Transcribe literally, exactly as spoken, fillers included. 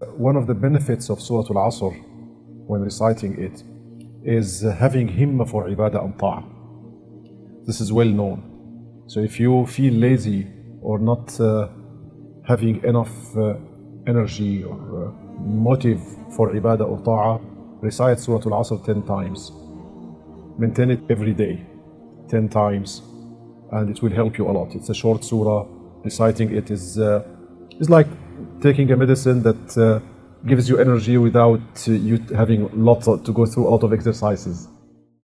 One of the benefits of Surah Al-Asr when reciting it is having himma for ibadah and ta'ah. This is well known. So if you feel lazy or not uh, having enough uh, energy or uh, motive for ibadah or ta'ah, recite Surah Al-Asr ten times. Maintain it every day, ten times, and it will help you a lot. It's a short surah. Reciting it is, uh, is like taking a medicine that uh, gives you energy without uh, you having lots of, to go through a lot of exercises.